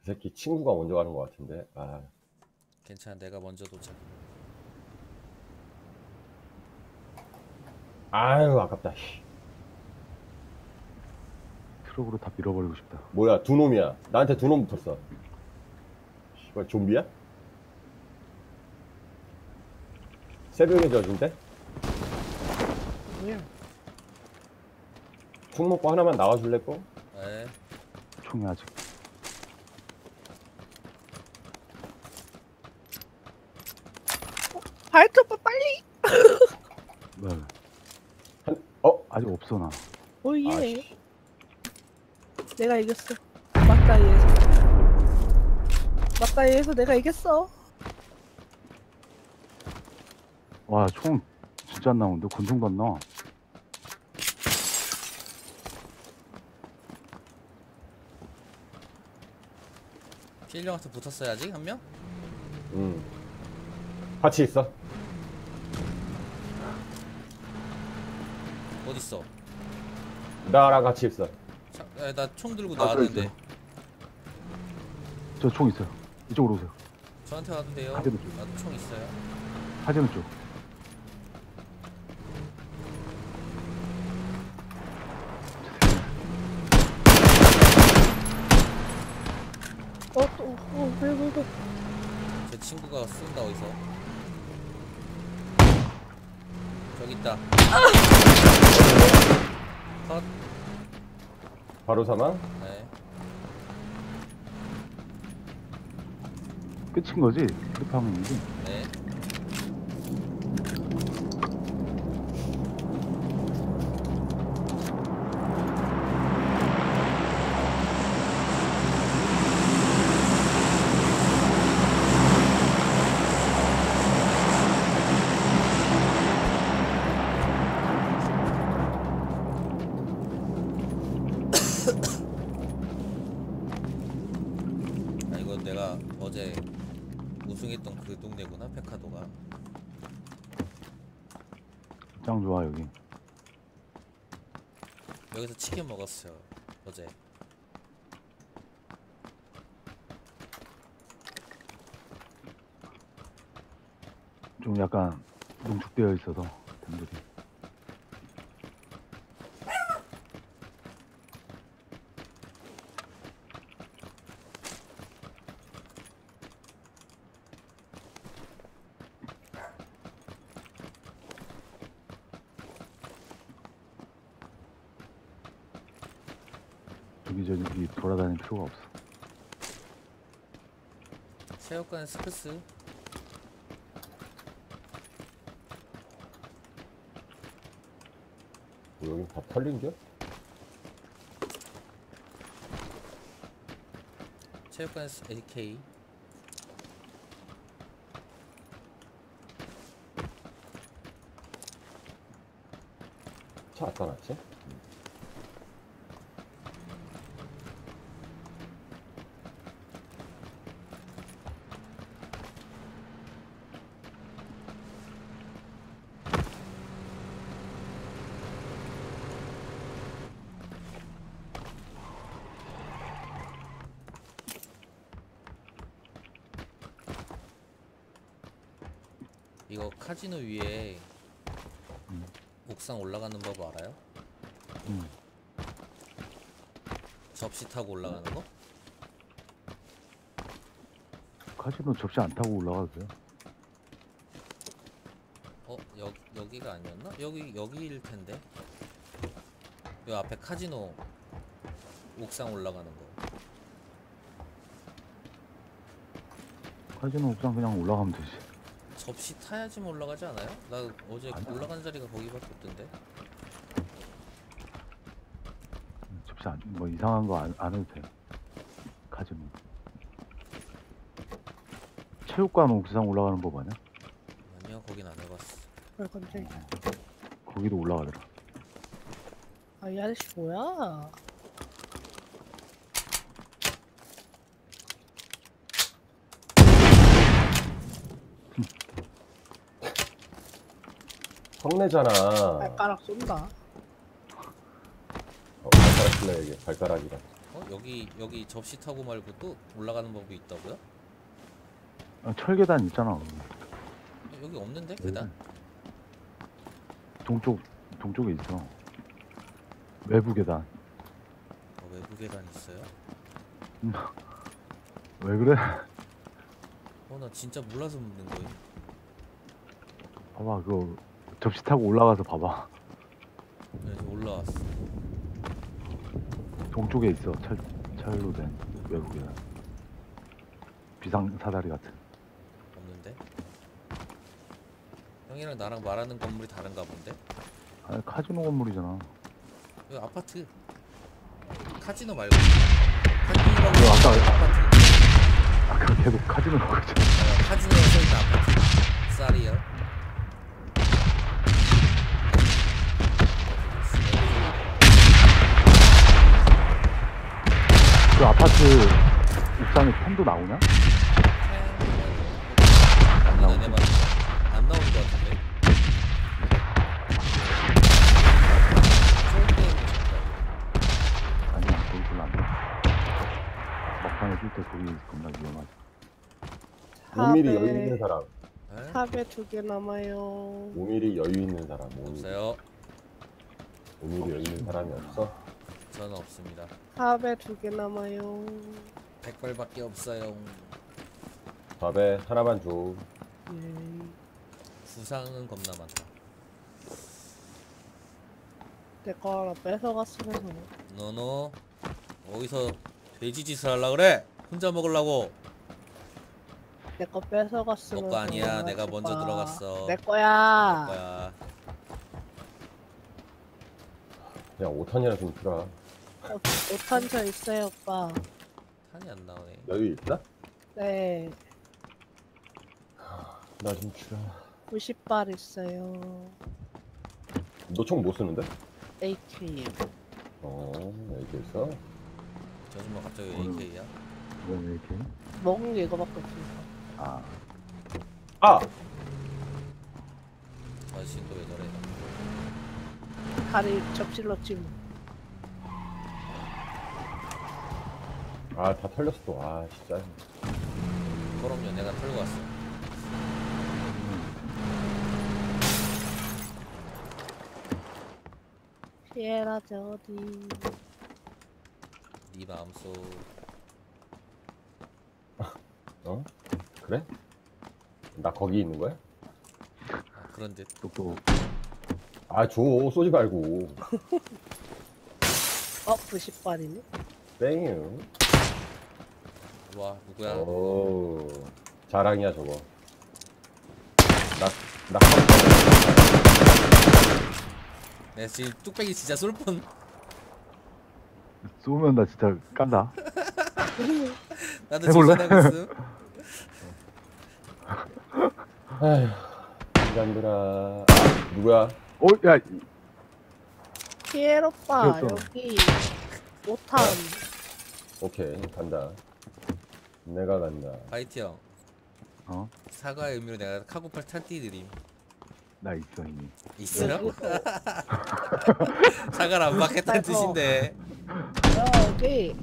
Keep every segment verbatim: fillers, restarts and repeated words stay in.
새끼 친구가 먼저 가는 것 같은데. 아, 괜찮아, 내가 먼저 도착. 아유 아깝다. 씨. 트럭으로 다 밀어버리고 싶다. 뭐야 두 놈이야. 나한테 두 놈 붙었어. 씨발 좀비야? 새벽에 저준데? 뭐야? 총 먹고 하나만 나와줄래 거? 에 총이 아직. 발트 오빠 빨리! 네. 한, 어? 아직 없어 나. 오예. 아씨. 내가 이겼어. 막다이에서. 막다이에서 내가 이겼어. 와, 총 진짜 안 나오는데 권총도 안 나와. 필령한테 붙었어요 아직 한 명? 음. 같이 있어. 어딨어? 나랑 같이 있어. 나 총 들고 아, 나왔는데. 저 총 있어요. 이쪽으로 오세요. 저한테 와도 돼요. 가지고 좀. 나도 총 있어요. 하재는 쪽. 어, 또, 어, 왜, 왜, 왜. 제 친구가 쏜다 어디서. 저기 있다. 컷. 바로 사망? 네. 끝인 거지? 그렇게 하면 이지. 네. 아 이거 내가 어제 우승했던 그 동네구나 페카도가. 짱 좋아 여기. 여기서 치킨 먹었어요 어제. 좀 약간 농축되어 있어서 템들이. 여기저기 돌아다닐 필요가 없어. 체육관 스크스. 뭐 여기 다 털린겨? 체육관 에이케이. 차 갖다 놨지? 이거 카지노 위에 음. 옥상 올라가는 법 알아요? 음. 접시 타고 올라가는 거? 카지노 접시 안 타고 올라가도 돼요. 어? 여, 여기가 아니었나? 여기 여기일 텐데. 요 앞에 카지노 옥상 올라가는 거. 카지노 옥상 그냥 올라가면 되지. 접시 타야지만 올라가지 않아요? 나 어제 아니야. 올라간 자리가 거기밖에 없던데. 접시 안, 뭐 이상한 거 안 안 해도 돼요. 카지노. 체육관 옥상 올라가는 법 아니야? 아니요, 거긴 안 해봤어. 왜 건데? 거기도 올라가더라. 아, 이 아저씨 뭐야? 성내잖아. 발가락 쏜다. 어, 발가락 쓸래 이게 발가락이라. 어 여기 여기 접시 타고 말고 또 올라가는 법이 있다고요? 아, 철계단 있잖아. 어, 여기 없는데 계단? 동쪽 동쪽에 있어. 외부 계단. 어, 외부 계단 있어요? 왜 그래? 어 나 진짜 몰라서 묻는 거예요. 봐봐 그거 접시 타고 올라가서 봐봐. 네, 이제 올라왔어. 동쪽에 있어. 철 철로 된 외부 계단. 비상 사다리 같은. 없는데? 형이랑 나랑 말하는 건물이 다른가 본데? 아 카지노 건물이잖아. 여기 아파트. 카지노 말고. 카지노라고 이거 아까- 써있는 아파트. 아까 계속 카지노 거잖아. 어, 카지노에 써있는 아파트. 쌀이요. 그 아파트 옥상에 팬도 나오냐? 안 나오네. 안 나오는 것 같은데. 좋은 게임이죠. 아니야 거기 별로 안 나. 막판에 뛸 때 거기 겁나 위험하지. 오 밀리 탑에- 여유 있는 사람. 에? 탑에 두 개 남아요. 오 밀리 여유 있는 사람. 오 밀리. 없어요. 오 밀리 여유 있는 사람이 없어? 저는 없습니다. 탑에 두 개 남아요. 백 발밖에 없어요. 밥에 하나만 줘. 예. 부상은 겁나 많다. 내 거 하나 뺏어갔으면서. 너너 어디서 돼지 짓을 하려 그래? 혼자 먹으려고. 내 거 뺏어갔으면서. 너 거 아니야. 내가 먼저 들어갔어. 내 거야. 뭐야? 그냥 오 탄이나 좀 주라. 어, 오탄차 있어요, 오빠. 탄이 안 나오네. 여유 있다? 네. 나 좀 주라. 구십 발 있어요. 너 총 못 쓰는데? 에이케이엠. 어, 이게 있어? 저 정말 갑자기 오늘- 에이케이야? 왜 이렇게? 먹은 게 이거밖에 없어요. 아 아! 아저씨 또 왜 저래? 다리 접시로 찜. 아, 다 털렸어 또. 아, 진짜. 그럼요. 내가 털고 왔어. 피에라 저디. 네 마음속. 어? 그래? 나 거기 있는 거야? 아, 그런 듯. 또또 아, 줘. 쏘지 말고. 어, 구십 발이네. 땡유. 와 누구야? 오, 자랑이야, 저거. 나, 나 내가 지금 뚝배기 진짜 쏠 뻔. 쏘면 나 진짜 깐다. 나도 해볼래? 조심하고 있음. 아휴, 인간들아. 아, 누구야? 어, 야, 피에로 오빠, 그랬어. 여기. 오탄. 오케이, 간다. 내가 간다. 파이트 형. 어, 사과의 의미로 내가 카고팔 탄띠 드림. 나 있어 이미. 있어요? 사과를 안 받겠다는 아이고. 뜻인데. 여기.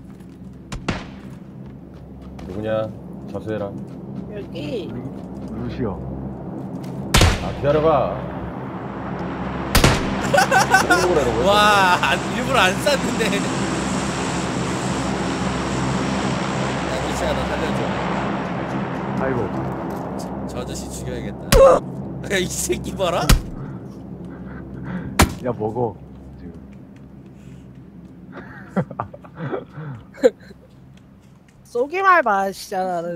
누구냐? 자수해라. 여기. 루시오. 아, 기다려봐. 와. 와 안- 일부러 안 쐈는데. 야 미치야 너 살려줘. 아이고. 저 아저씨 죽여야겠다. 야 이 새끼 봐라. 야 먹어. 지금. 쏘기만 봐, 진짜 나는.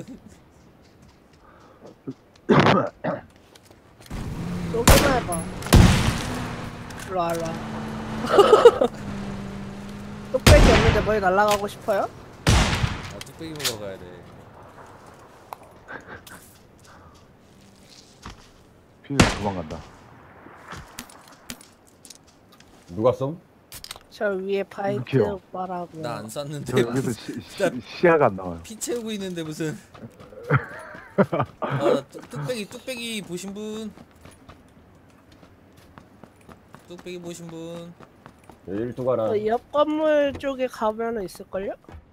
쏘기만 봐. 일로 와, 일로 와. 뚝배기 없는데 머리 날아가고 싶어요? 아 뚝배기 먹으러 가야 돼. 피해 도망간다. 누가 쏨? 저 위에 바이트 이렇게요. 오빠라고요. 나 안 쐈는데 저 여기서 시, 시, 시야가 안 나와요. 피 채우고 있는데 무슨. 어 뚝- 뚝배기 뚝배기 보신 분? 뚝배기 보신 분? 일두 가나. 어, 옆 건물 쪽에 가면은 있을걸요?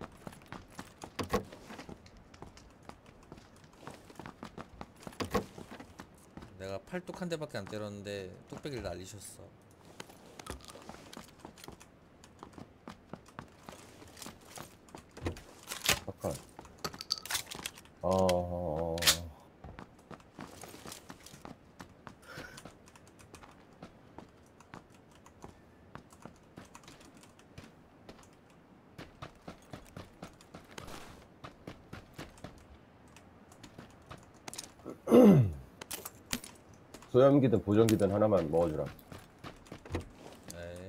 내가 팔뚝 한 대밖에 안 때렸는데 뚝배기를 날리셨어. 잠깐. 어. 소염기든 보정기든 하나만 먹어주라. 네.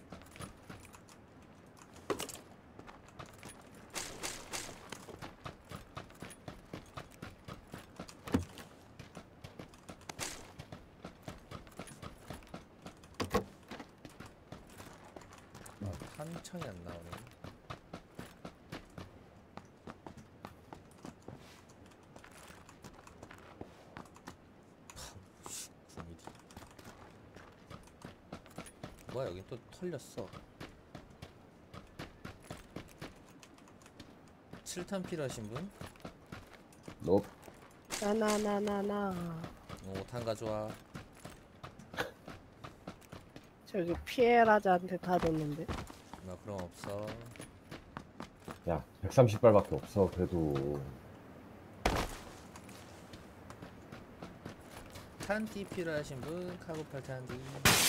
한창이 안 나오네. 씨, 구 밀리미터. 뭐야, 여기 또 털렸어. 칠 탄 필요하신 분? 너 나나나나나. 오 탄 가져와. 저기 피에라자한테 다 줬는데. 나 그럼 없어. 야, 백삼십 발밖에 없어. 그래도 탄띠 필요하신 분? 카고팔 탄띠.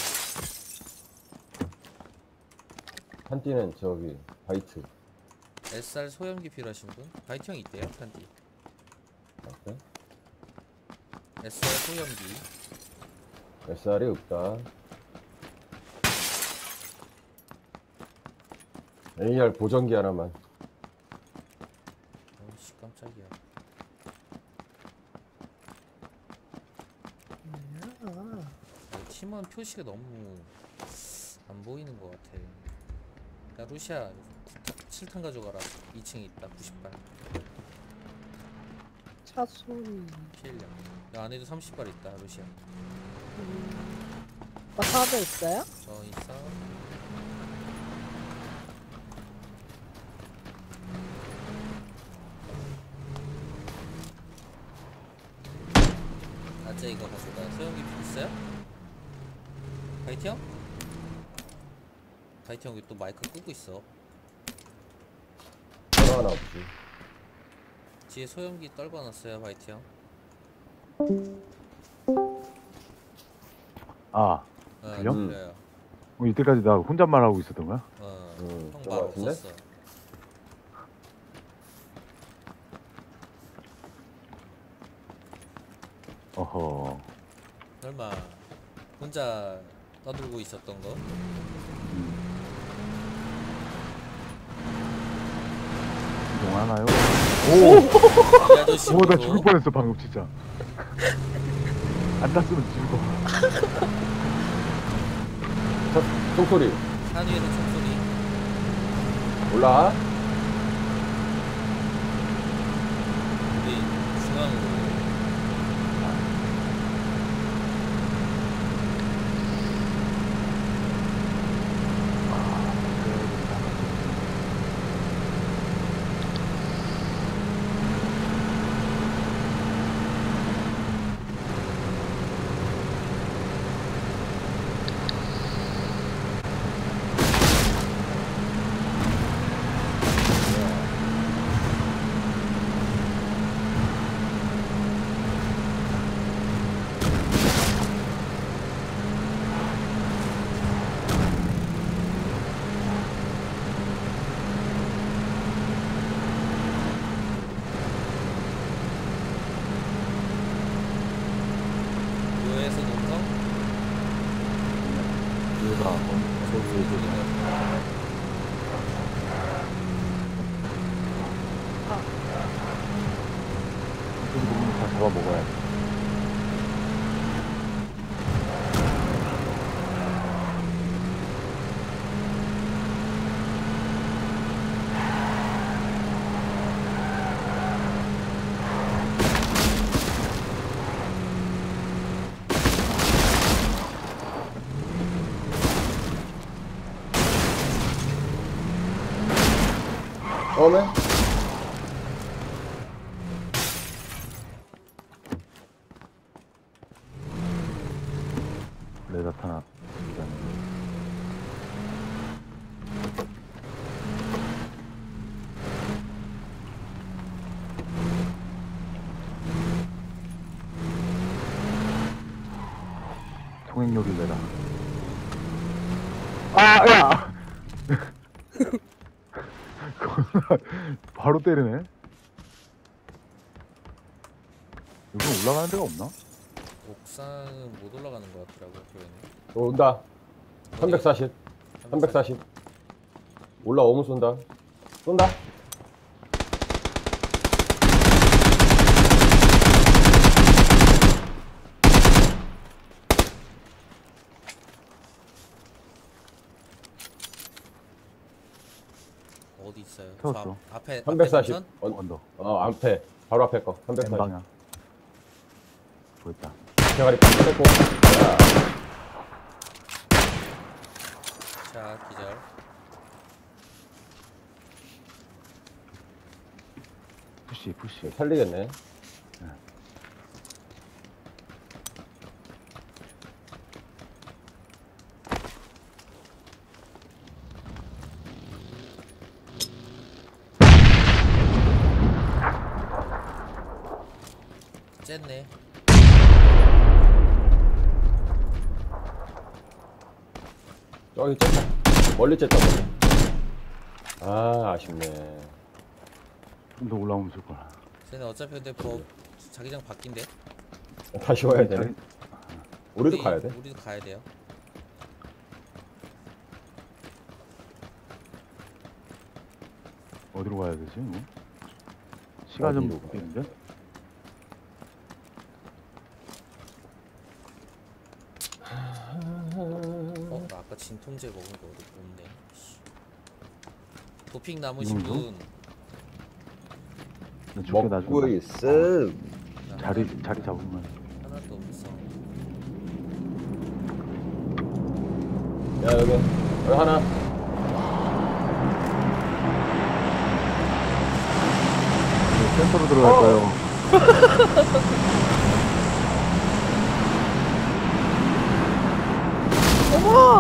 한띠는 저기 바이트. 에스알 소염기 필요하신 분? 바이트 형 있대요, 탄띠. 맞대? 에스알 소염기. 에스알이 없다. 에이알 보정기 하나만. 어우씨, 깜짝이야. 아, 어, 팀원 표시가 너무 안 보이는 것 같아. 야, 루시아, 칠 탄 가져가라. 이 층에 있다, 구십 발. 차순. 피일량. 야, 안에도 삼십 발 있다, 루시아. 음. 어, 사도 있어요? 어, 있어. 아재 이거 가져가. 소형기 있어요? 바이트 형? 바이트 형이 또 마이크 끄고 있어. 하나 하나 없지. 뒤에 소형기 떨궈놨어요, 바이트 형. 아, 어, 들려? 들려요. 어, 이때까지 나 혼잣말 하고 있었던 거야? 어, 음, 형 그런 말 것 같은데? 없었어. 어허. 설마 혼자 떠들고 있었던 거? 이동하나요? 이 아저씨 오, 나 보고 죽을 뻔했어 방금 진짜. 안 땄으면 죽어. 첫 총소리 산 위에서 총소리. 올라. 우리 중앙으로. 묘에서 농성? 얘가 어, 저기 저기. 저기 보면 다 잡아 먹어야 돼. 올라오면? 레다타나. 통행료를 내라. 아, 야! 바로 때리네. 여기 올라가는 데가 없나? 옥상은 못 올라가는 것 같더라고 교회는. 어, 온다. 삼백사십. 삼백사십. 올라오면 쏜다. 쏜다. 어디 있어요? 세웠어. 저 앞, 앞에 삼백사십. 앞에 언, 언더. 어, 앞에. 바로 앞에 거. N 삼백사십. 방향. 보였다. 대가리 뺏고. 자, 자 기절. 푸시, 푸시. 살리겠네. 쨌네. 저기 쬐다. 멀리 쬐다, 멀리. 아, 아쉽네. 좀 더 올라오면 좋을 거야. 쟤는 어차피 근데 뭐 자기장 바뀐대. 다시 와야 되네. 자기- 우리도 우리- 가야 돼. 우리도 가야 돼요. 어디로 가야 되지? 뭐? 시간 좀 어디로 가야 바뀌는데? 어, 나 아까 진통제 먹은 거 어디 없네. 씨. 도핑 남으신 이거? 분. 나 죽게 먹고 나중에 있어. 나 자리 하나- 자리 잡으면 하나도 없어. 야, 여기. 여기 하나. 센터로 들어갈까요? 어머!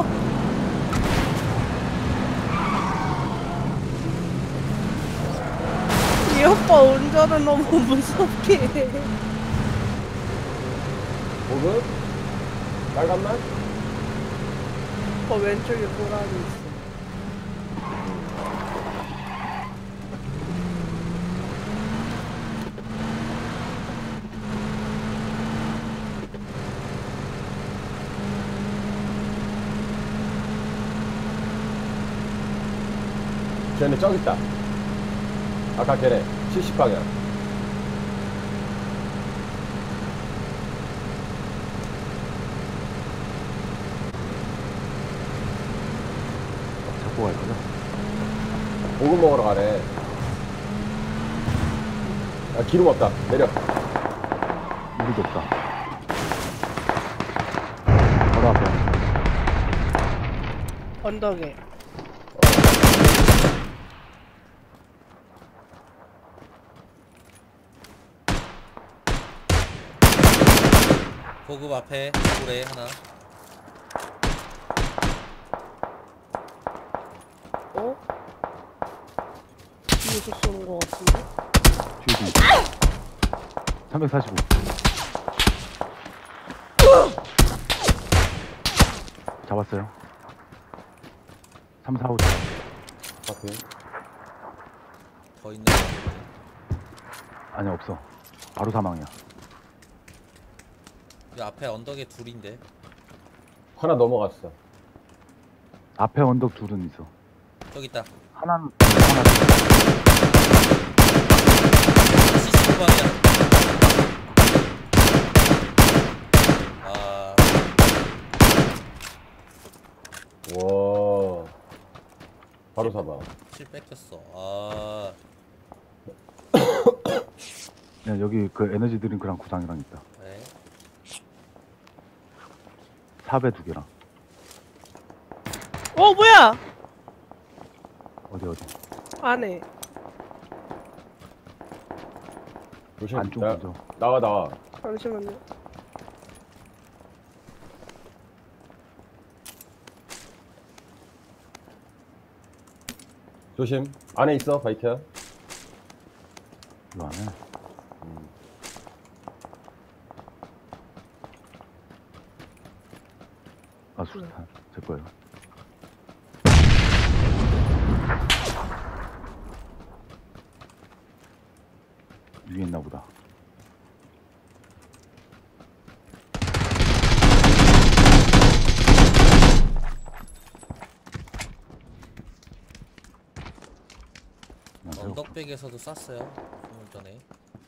이 오빠 운전은 너무 무섭게 해. 보급? 빨간맛? 저 왼쪽에 고라니 있어. 쟤네 저기 있다. 아까 걔네. 칠십 방향. 잡고 갈 거죠? 보급 먹으러 가네. 야, 기름 없다. 내려. 우리도 없다. 바로 앞에. 언덕에. 보급 앞에 고래 하나. 어? 뒤에서 쏘는 거 같은데? 뒤에 뒤에. 삼백사십오. 잡았어요. 삼, 사, 오. 오케이. 더 있는 거 같은데. 아니 없어. 바로 사망이야. 이 앞에 언덕에 둘인데. 하나 넘어갔어. 앞에 언덕 둘은 있어. 저기 있다. 하나는 하나. 칠십오 방향. 아, 와. 바로 사봐. 칠 뺏겼어. 아, 야, 여기 그 에너지 드링크랑 구상이랑 있다. 네. 삽에 두 개랑. 어, 뭐야! 어디 어디. 안에. 조심. 안쪽 나, 먼저. 나와 나와. 잠시만요. 조심. 안에 있어 바이크야. 이 안에. 음. 아, 수류탄. 제 거예요. 위에 있나 보다. 그냥 세워. 언덕백에서도 쐈어요. 좀 전에.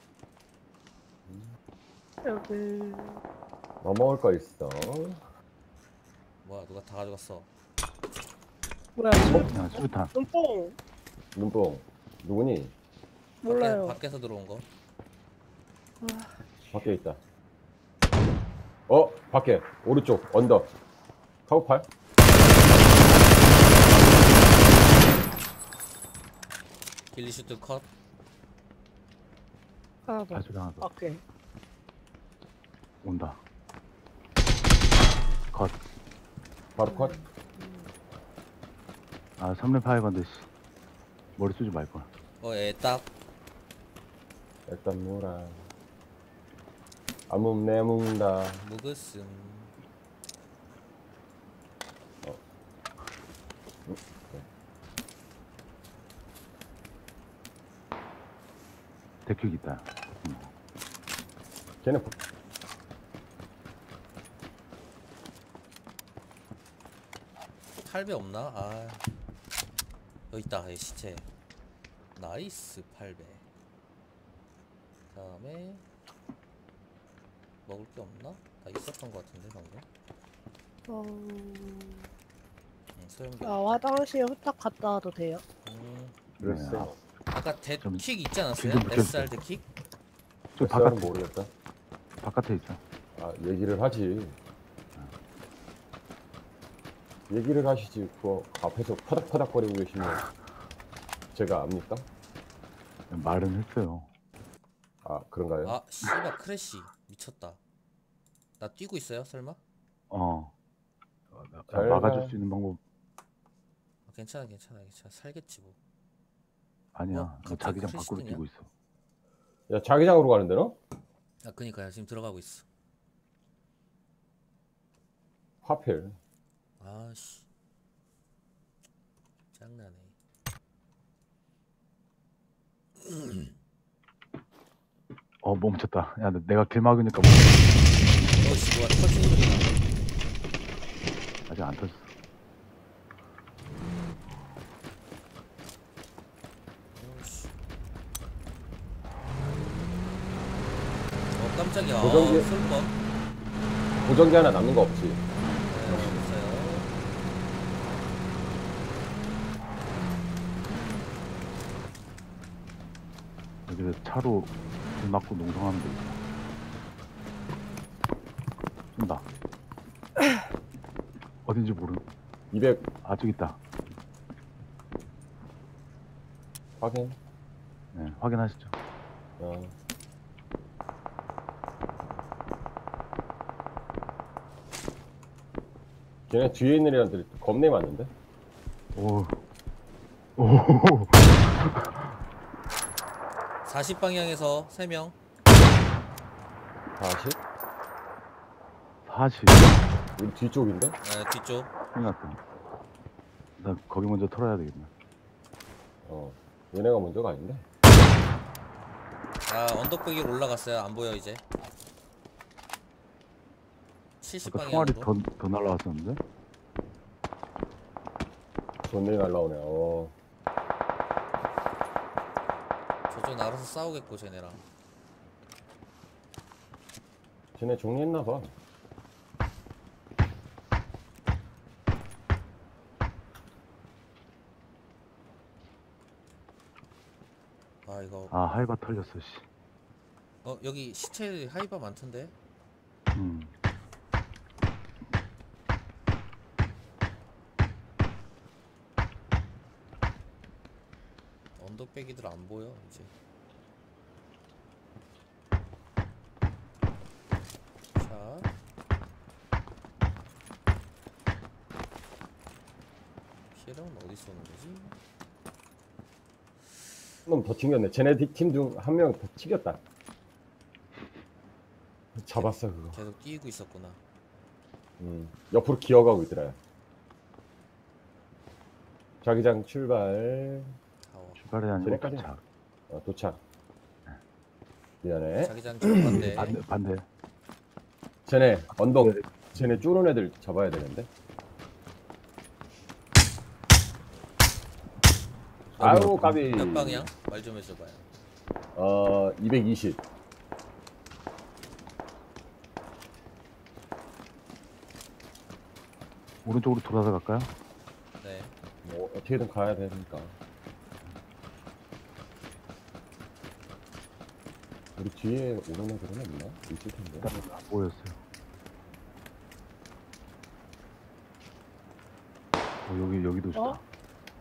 여기. 뭐 먹을 거 있어? 뭐야 누가 다 가져갔어. 뭐야, 그냥 수류탄. 눈뽕. 눈뽕. 누구니? 몰라요. 밖에, 밖에서 들어온 거. 밖에 있다. 어? 밖에. 오른쪽. 언덕. 카우팔? 길리슈트 컷. 하나 더. 발소리 하나 더. 오케이. 온다. 컷. 바로 컷? 아, 삼 렙 파이브인데, 씨. 머리 쏘지 말걸. 어, 애딱. 일단 뭐라. 아무 내문다. 무그슴. 대킥 있다. 걔네 보- 팔 배 없나? 아. 여기 있다. 이 시체. 나이스 팔 배. 다음에 먹을 게 없나? 다 있었던 것 같은데 방금. 어... 응, 소형기. 아, 화장실 후딱 갔다 와도 돼요? 음, 글쎄. 네. 아까 좀 데킥 있지 않았어요? 좀 붙여주세요. 에스알 데킥? 저 바깥 바깥에, 모르겠다. 바깥에 있죠. 아, 얘기를 하지. 얘기를 하시지. 그거 앞에서 파닥파닥거리고 계시면 제가 압니까? 말은 했어요. 아, 그런가요? 아 씨발 크래쉬 미쳤다. 나 뛰고 있어요 설마? 어. 어, 나- 잘 막아줄 가. 수 있는 방법 아, 괜찮아 괜찮아 괜찮아 살겠지 뭐. 아니야. 어, 너 갑자기 자기장 밖으로 크리스티냐? 뛰고 있어. 야, 자기장으로 가는데 너? 아 그니까요 지금 들어가고 있어. 하필. 아씨 장난해. 어, 멈췄다. 야, 나- 내가 길 막으니까 멈췄어. 어씨 뭐야 터진 소리 나. 아직 안 터졌어. 어씨. 어 깜짝이야. 아, 보정기- 쏠뻔. 보정기 하나 남는 거 없지? 네, 없어요. 여기서 차로 길 막고 농성하면 돼. 쏜다. 어딘지 모르. 이백 아, 저기 있다. 확인. 네, 확인하시죠. 어. 걔네 뒤에 있는 애들이 겁내 많은데? 오. 오. 사십 방향에서 세 명. 사십? 사십. 우리 뒤쪽인데? 네, 뒤쪽. 큰일 났다. 나 거기 먼저 털어야 되겠네. 어. 얘네가 먼저가 아닌데? 아 언덕백 위로 올라갔어요. 안 보여 이제. 칠십 아까 총알이 방향으로. 더, 더 날라왔었는데? 존내 날라오네. 어. 저쪽 알아서 싸우겠고 쟤네랑. 쟤네 정리했나봐. 아 이거 아, 하이바 털렸어, 씨. 어 여기 시체 하이바 많던데. 음. 언덕배기들 안 보여 이제. 쟤랑은 어디 쏘는 거지? 한 놈 더 튕겼네. 쟤네 팀 중 한 명 더 튕겼다. 잡았어 그거. 계속 뛰고 있었구나. 음, 옆으로 기어가고 있더라. 자기장 출발. 타워. 출발이 아니고 쟤네까지. 도착. 어, 도착. 미안해. 자기장 출발대. 반대, 반대. 쟤네 언덕. 쟤네 쪼는 애들 잡아야 되는데. 아유 까비. 몇 방향? 말 좀 해줘봐요. 어 이백이십. 오른쪽으로 돌아서 갈까요? 네. 뭐 어떻게든 가야 되니까. 우리 뒤에 오는 애들은 없나? 있을 텐데. 안 보였어요. 어, 여기, 여기도 있다. 어?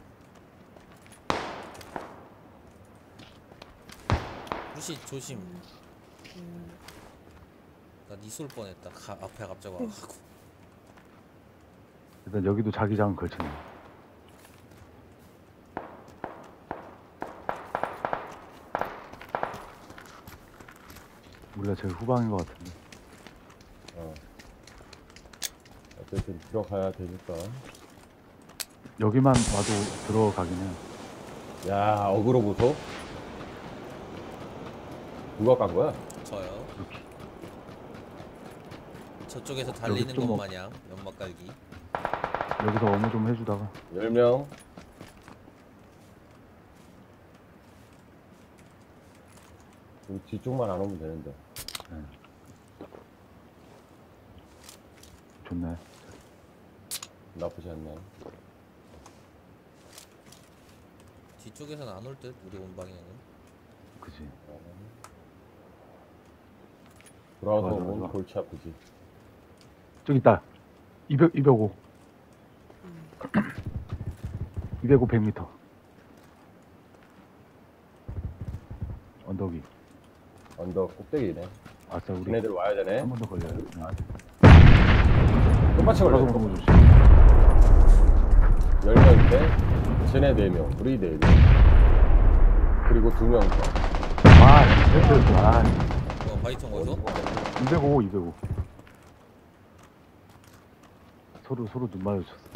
후시 조심. 음, 나 니 쏠 뻔했다. 가, 앞에 갑자기 와가지고. 일단 여기도 자기장 걸치네. 우리가 제일 후방인 것 같은데. 어. 어쨌든 들어가야 되니까. 여기만 와도 들어가긴 해. 야 어그로 보소. 누가 깐 거야? 저요. 이렇게. 저쪽에서 달리는 좀 것 뭐- 마냥 연막 깔기. 여기서 어무 좀 해주다가. 열 명. 우리 뒤쪽만 안 오면 되는데. 좋네. 나쁘지 않네. 뒤쪽에서는 안 올 듯. 우리 온 방향은. 그지. 돌아와서 맞아, 오면 맞아. 골치 아프지. 저기 있다. 이백, 이백오. 음. 이백오 백 미터. 언덕이. 언덕 꼭대기네. 아싸, 우리 걔네들 와야 되네. 한 번 더 걸려요. 똑같이 걸어서 걸려. 오는 거 조심. 열 명인데 쟤네 네 명, 우리 네 명. 그리고 두 명 더. 아, 됐어, 아, 어, 바이통 어디서? 이백오, 이백오. 서로, 서로 눈 마주쳤어.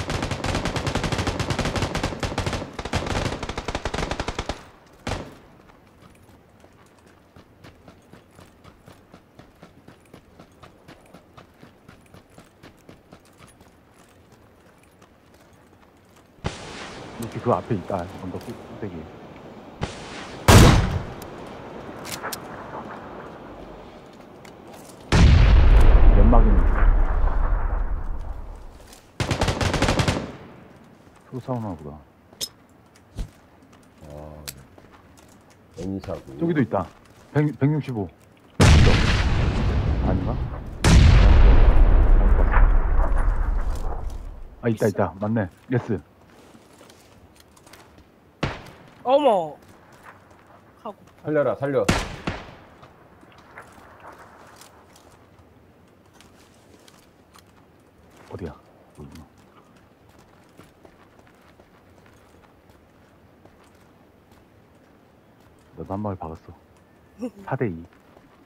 이렇게 그 앞에 있다, 언덕 꼭대기. 연막이네. 서로 싸우나 보다. 아, 애니사고. 저기도 있다. 백, 백육십오. 아닌가? 잘못 봤어. 아, 있다, 있다. 맞네. 예스. 어머. 하고. 살려라, 살려. 어디야? 보이구나. 나도 한 방을 박았어. 사 대 이.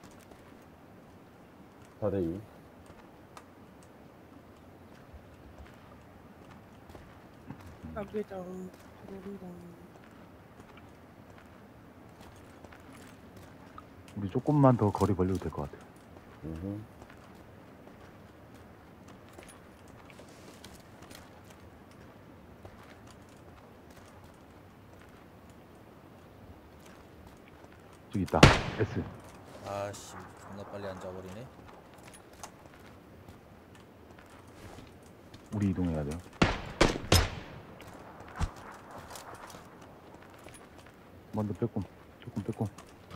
사 대 이. 자기장 들어온다. 우리 조금만 더 거리 벌려도 될 것 같아. 음흠. 저기 있다. S. 아씨, 존나 빨리 앉아버리네. 우리 이동해야 돼요. 먼저 빼꼼. 조금 빼꼼.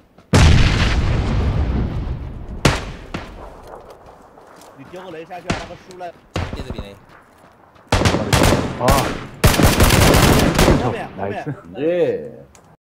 你丢个雷下去，让他们出来。 새끼들이네. 아. 后面后面 나이스. 예.